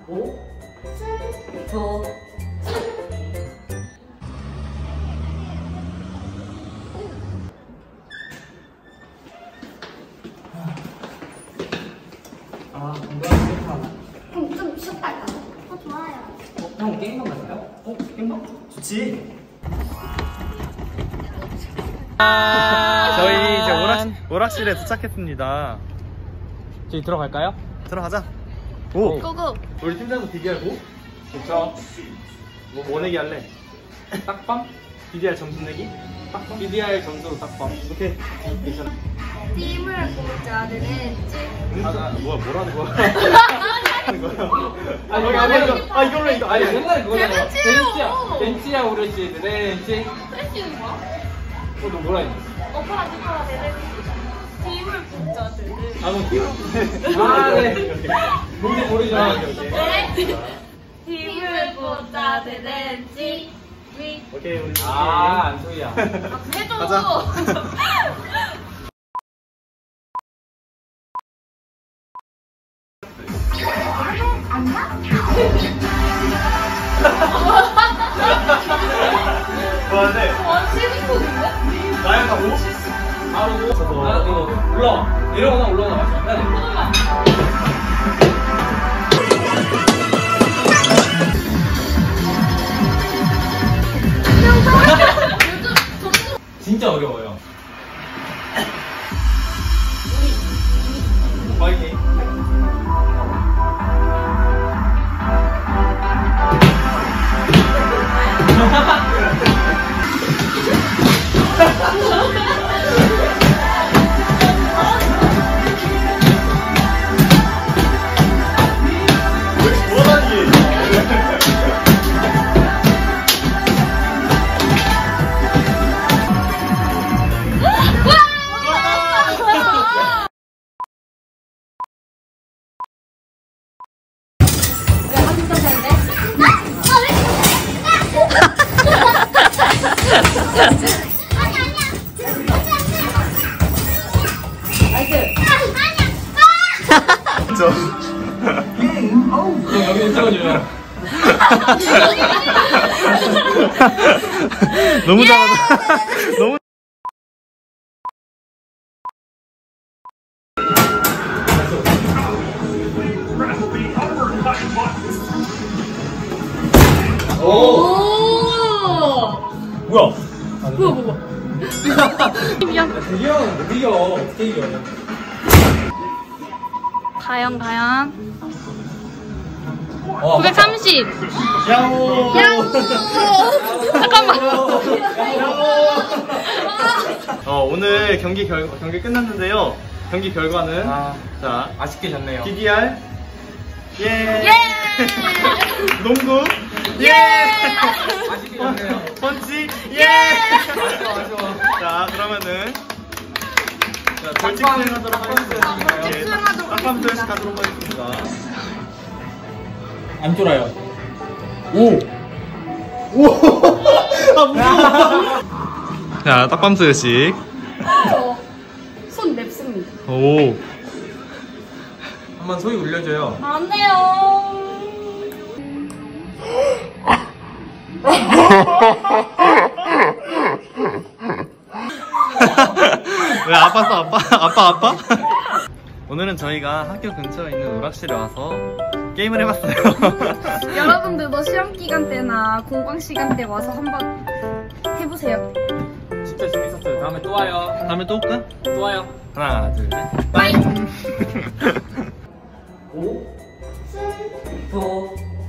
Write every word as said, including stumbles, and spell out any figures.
오, 도, 아, 건강한 게임하나? 형 좀 쉬었다 할까? 어, 좋아요. 어, 형 게임방 갈까요? 어, 게임방? 좋지. 저희 이제 오락, 오락실에 도착했습니다. 저희 들어갈까요? 들어가자. 오! 고고. 우리 팀장도 비디알고? 좋죠. 뭐, 뭐 내기 할래? 딱밤? 비디알 점수 내기? 딱밤? 비디알 점수로 딱밤. 오케이. 괜찮아. 팀을 보자 되는지. 아, 나, 뭐야, 뭐라는 거야? 하는 거야? 아, 아, 이거, 이거, 이거. 아, 이걸로 이거. 아니, 옛날에 그거잖아. 벤치요! 벤치야. 벤치야, 우르시. 벤치. 프레쉬는 뭐야? 어, 너 뭐라 했니? 오빠가 누가가 되는지. 팀을 보자 되는지. 아, 너 귀여워. 아, 네. 뭔지 모르죠. 팀을 보자 되는지. 위. 오케이, 우리. 아, 안소희야. 해줘. 가자. 뭐하는데? 와, 시리코인데? 나야 다 오? 바로 뭐? 아, 이거 올라와. 내려오나 올라오나 맞지? 해야 돼. 진짜 어려워요. 파이팅. 저 형 여기 찍어줘요. 너무 잘한다. 너무. 오! 오! 뭐야? 뭐야, 뭐야. 미안. 드디어 못 이겨. 어떻게 이겨? 가영, 가영. 어, 구백삼십. 야호. 야호! 잠깐만. 어, 오늘 경기 결 경기 끝났는데요. 경기 결과는 아, 자 아쉽게 졌네요. 비디알 예. 예! 농구 예. 아쉽게 졌네요. 펀치 예! 예. 아쉬워, 아쉬워. 자 그러면은 자 벌칙 딱밤, 수행하도록 딱밤 하겠습니다. 수행인가요? 예, 수행하도록 딱밤 수행 하겠습니다. 가도록 하겠습니다. 안 쫄아요. 오! 아 무서워. 자 딱밤 수행식. 저손 냅습니다. 오. 한번 소리 울려줘요. 안 돼요. 왜 아팠어 아빠 아빠 아빠? 오늘은 저희가 학교 근처에 있는 오락실에 와서 게임을 해봤어요. 여러분들도 시험 기간 때나 공강 시간 때 와서 한번 해보세요. 진짜 재밌었어요. 다음에 또 와요. 다음에 또 올까? 또 와요. 하나 둘 셋. 빠이. 오? 도?